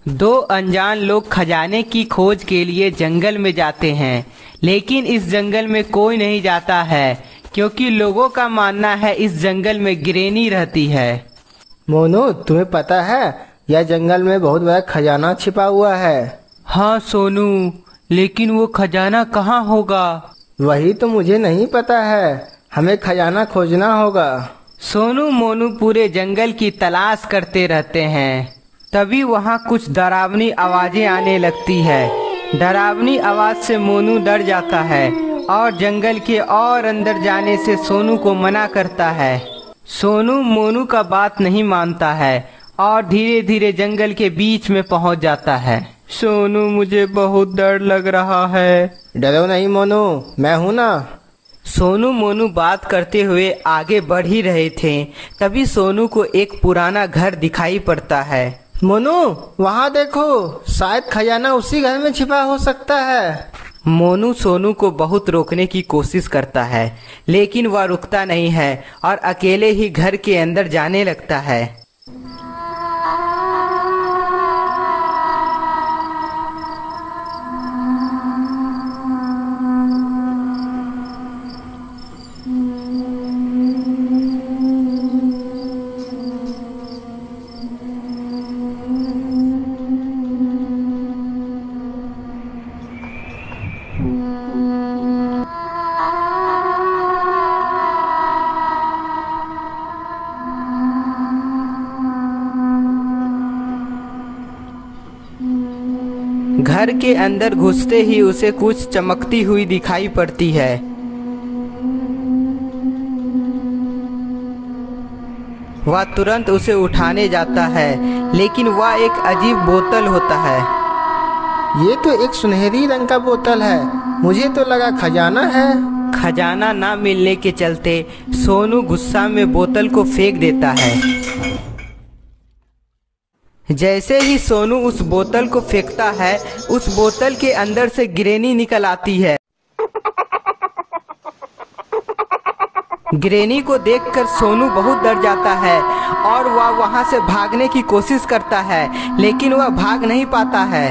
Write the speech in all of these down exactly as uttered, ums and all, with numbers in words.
दो अनजान लोग खजाने की खोज के लिए जंगल में जाते हैं, लेकिन इस जंगल में कोई नहीं जाता है क्योंकि लोगों का मानना है इस जंगल में गिरेनी रहती है। मोनू, तुम्हें पता है यह जंगल में बहुत बड़ा खजाना छिपा हुआ है। हाँ सोनू, लेकिन वो खजाना कहाँ होगा? वही तो मुझे नहीं पता है, हमें खजाना खोजना होगा। सोनू मोनू पूरे जंगल की तलाश करते रहते हैं। तभी वहाँ कुछ डरावनी आवाजें आने लगती है। डरावनी आवाज से मोनू डर जाता है और जंगल के और अंदर जाने से सोनू को मना करता है। सोनू मोनू का बात नहीं मानता है और धीरे धीरे जंगल के बीच में पहुंच जाता है। सोनू, मुझे बहुत डर लग रहा है। डरो नहीं मोनू, मैं हूँ ना। सोनू मोनू बात करते हुए आगे बढ़ ही रहे थे, तभी सोनू को एक पुराना घर दिखाई पड़ता है। मोनू, वहाँ देखो, शायद खजाना उसी घर में छिपा हो सकता है। मोनू सोनू को बहुत रोकने की कोशिश करता है, लेकिन वह रुकता नहीं है और अकेले ही घर के अंदर जाने लगता है। घर के अंदर घुसते ही उसे कुछ चमकती हुई दिखाई पड़ती है। वह तुरंत उसे उठाने जाता है, लेकिन वह एक अजीब बोतल होता है। ये तो एक सुनहरी रंग का बोतल है, मुझे तो लगा खजाना है। खजाना ना मिलने के चलते सोनू गुस्सा में बोतल को फेंक देता है। जैसे ही सोनू उस बोतल को फेंकता है, उस बोतल के अंदर से गिरेनी निकल आती है। गिरेनी को देखकर सोनू बहुत डर जाता है और वह वहां से भागने की कोशिश करता है, लेकिन वह भाग नहीं पाता है।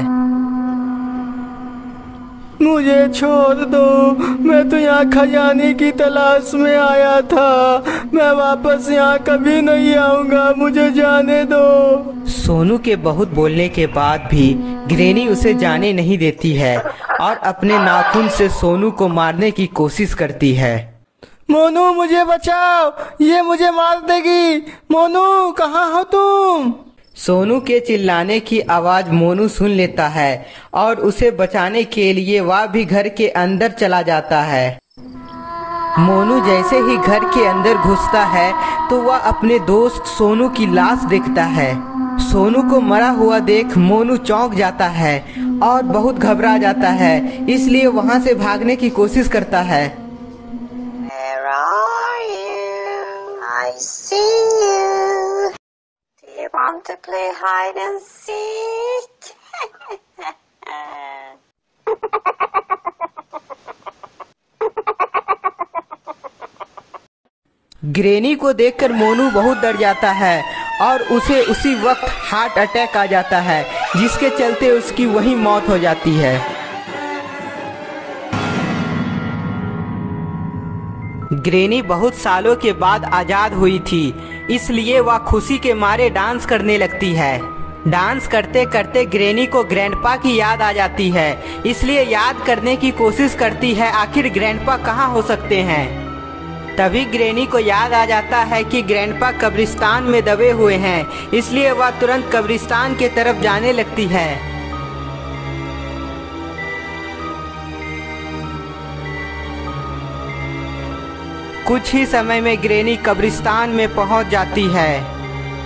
मुझे छोड़ दो, मैं तो यहाँ खजाने की तलाश में आया था। मैं वापस यहाँ कभी नहीं आऊँगा, मुझे जाने दो। सोनू के बहुत बोलने के बाद भी गिरेनी उसे जाने नहीं देती है और अपने नाखून से सोनू को मारने की कोशिश करती है। मोनू, मुझे बचाओ, ये मुझे मार देगी। मोनू, कहाँ हो तुम? सोनू के चिल्लाने की आवाज मोनू सुन लेता है और उसे बचाने के लिए वह भी घर के अंदर चला जाता है। मोनू जैसे ही घर के अंदर घुसता है तो वह अपने दोस्त सोनू की लाश देखता है। सोनू को मरा हुआ देख मोनू चौंक जाता है और बहुत घबरा जाता है, इसलिए वहां से भागने की कोशिश करता है। Where are you? I see you. Do you want to play hide and seek? गिरेनी को देखकर मोनू बहुत डर जाता है और उसे उसी वक्त हार्ट अटैक आ जाता है, जिसके चलते उसकी वहीं मौत हो जाती है। गिरेनी बहुत सालों के बाद आज़ाद हुई थी, इसलिए वह खुशी के मारे डांस करने लगती है। डांस करते करते गिरेनी को ग्रैंडपा की याद आ जाती है, इसलिए याद करने की कोशिश करती है आखिर ग्रैंडपा कहाँ हो सकते हैं। तभी गिरेनी को याद आ जाता है कि ग्रैंडपा कब्रिस्तान में दबे हुए हैं, इसलिए वह तुरंत कब्रिस्तान की तरफ जाने लगती है। कुछ ही समय में गिरेनी कब्रिस्तान में पहुंच जाती है।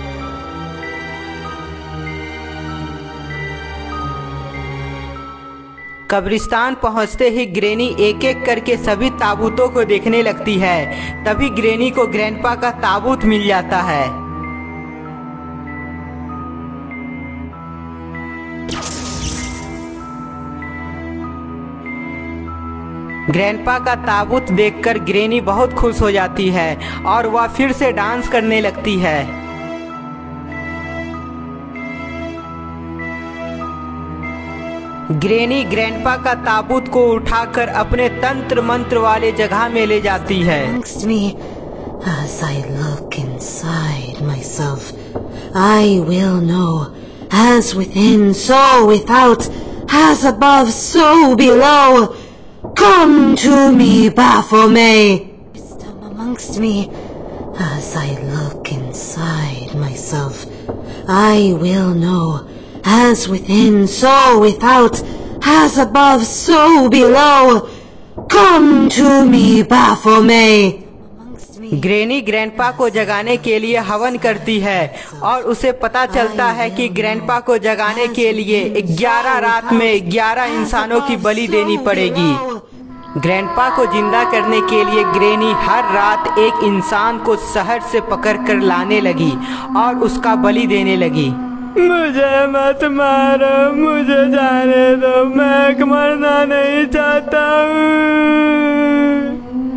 कब्रिस्तान पहुंचते ही गिरेनी एक एक करके सभी ताबूतों को देखने लगती है। तभी गिरेनी को ग्रैंडपा का ताबूत मिल जाता है। ग्रैंडपा का ताबूत देखकर गिरेनी बहुत खुश हो जाती है और वह फिर से डांस करने लगती है। ग्रेनी ग्रैंडपा का ताबूत को उठाकर अपने तंत्र मंत्र वाले जगह में ले जाती है। Amongst me, as I look inside myself, I will know, as within, so without, as above, so below. Come to me, Baphomet. Wisdom amongst me, as I look inside myself, I will know, as within, so without, as above, so below. Come to me, Baphomet. Granny grandpa को जगाने के लिए हवन करती है और उसे पता चलता है कि ग्रैंडपा को जगाने के लिए ग्यारह रात में ग्यारह इंसानों की बलि देनी पड़ेगी। ग्रैंडपा को जिंदा करने के लिए ग्रेनी हर रात एक इंसान को शहर से पकड़कर लाने लगी और उसका बलि देने लगी। मुझे मत मारो, मुझे जाने दो, मैं मरना नहीं चाहता हूँ।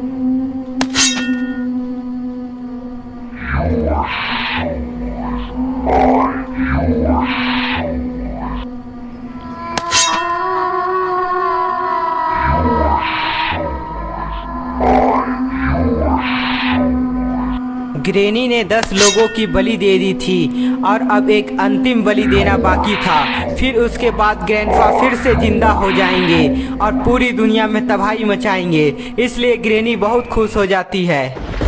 ग्रेनी ने दस लोगों की बलि दे दी थी और अब एक अंतिम बलि देना बाकी था। फिर उसके बाद ग्रैंडपा फिर से जिंदा हो जाएंगे और पूरी दुनिया में तबाही मचाएंगे। इसलिए ग्रेनी बहुत खुश हो जाती है।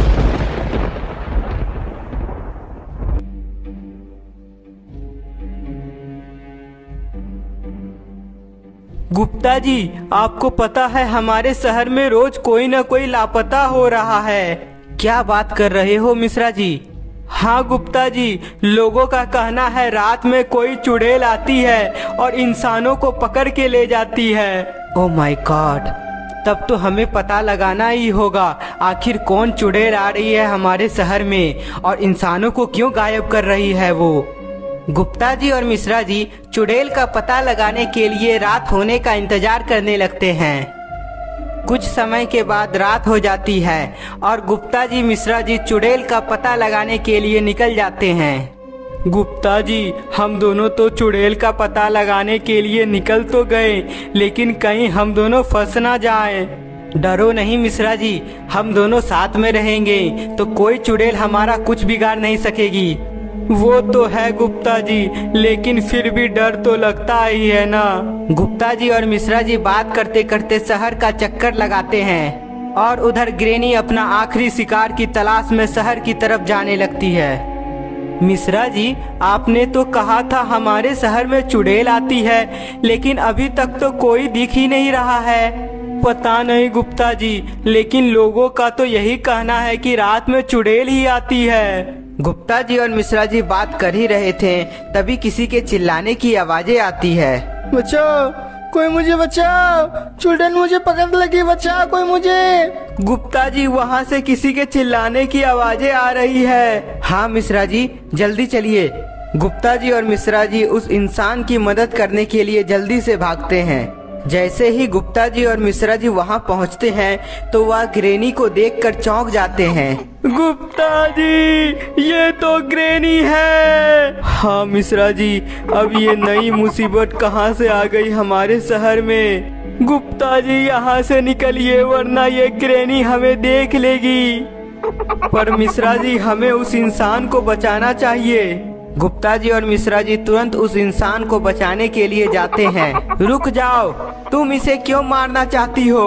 गुप्ता जी, आपको पता है हमारे शहर में रोज कोई न कोई लापता हो रहा है। क्या बात कर रहे हो मिश्रा जी? हाँ गुप्ता जी, लोगों का कहना है रात में कोई चुड़ैल आती है और इंसानों को पकड़ के ले जाती है। ओह माय गॉड, तब तो हमें पता लगाना ही होगा आखिर कौन चुड़ैल आ रही है हमारे शहर में और इंसानों को क्यों गायब कर रही है वो। गुप्ता जी और मिश्रा जी चुड़ैल का पता लगाने के लिए रात होने का इंतजार करने लगते हैं। कुछ समय के बाद रात हो जाती है और गुप्ता जी मिश्रा जी चुड़ैल का पता लगाने के लिए निकल जाते हैं। गुप्ता जी, हम दोनों तो चुड़ैल का पता लगाने के लिए निकल तो गए, लेकिन कहीं हम दोनों फंस ना जाएं। डरो नहीं मिश्रा जी, हम दोनों साथ में रहेंगे तो कोई चुड़ैल हमारा कुछ बिगाड़ नहीं सकेगी। वो तो है गुप्ता जी, लेकिन फिर भी डर तो लगता ही है ना। गुप्ता जी और मिश्रा जी बात करते करते शहर का चक्कर लगाते हैं और उधर ग्रेनी अपना आखिरी शिकार की तलाश में शहर की तरफ जाने लगती है। मिश्रा जी, आपने तो कहा था हमारे शहर में चुड़ैल आती है, लेकिन अभी तक तो कोई दिख ही नहीं रहा है। पता नहीं गुप्ता जी, लेकिन लोगों का तो यही कहना है कि रात में चुड़ैल ही आती है। गुप्ता जी और मिश्रा जी बात कर ही रहे थे, तभी किसी के चिल्लाने की आवाजें आती है। बचाओ, कोई मुझे बचाओ, चुड़ैल मुझे पकड़ लगी, बचाओ कोई मुझे। गुप्ता जी, वहाँ से किसी के चिल्लाने की आवाजें आ रही है। हाँ मिश्रा जी, जल्दी चलिए। गुप्ता जी और मिश्रा जी उस इंसान की मदद करने के लिए जल्दी से भागते हैं। जैसे ही गुप्ता जी और मिश्रा जी वहाँ पहुँचते हैं तो वह ग्रेनी को देखकर चौंक जाते हैं। गुप्ता जी, ये तो ग्रेनी है। हाँ मिश्रा जी, अब ये नई मुसीबत कहाँ से आ गई हमारे शहर में। गुप्ता जी, यहाँ से निकलिए वरना ये ग्रेनी हमें देख लेगी। पर मिश्रा जी, हमें उस इंसान को बचाना चाहिए। गुप्ता जी और मिश्रा जी तुरंत उस इंसान को बचाने के लिए जाते हैं। रुक जाओ, तुम इसे क्यों मारना चाहती हो?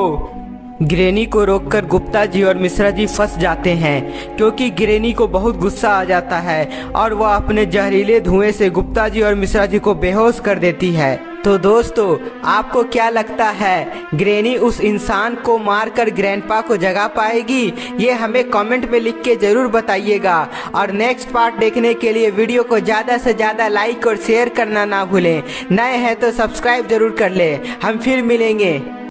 ग्रेनी को रोककर गुप्ता जी और मिश्रा जी फंस जाते हैं, क्योंकि ग्रेनी को बहुत गुस्सा आ जाता है और वह अपने जहरीले धुएं से गुप्ता जी और मिश्रा जी को बेहोश कर देती है। तो दोस्तों, आपको क्या लगता है ग्रेनी उस इंसान को मारकर ग्रैंडपा को जगा पाएगी? ये हमें कमेंट में लिख के जरूर बताइएगा। और नेक्स्ट पार्ट देखने के लिए वीडियो को ज़्यादा से ज़्यादा लाइक और शेयर करना ना भूलें। नए हैं तो सब्सक्राइब जरूर कर ले। हम फिर मिलेंगे।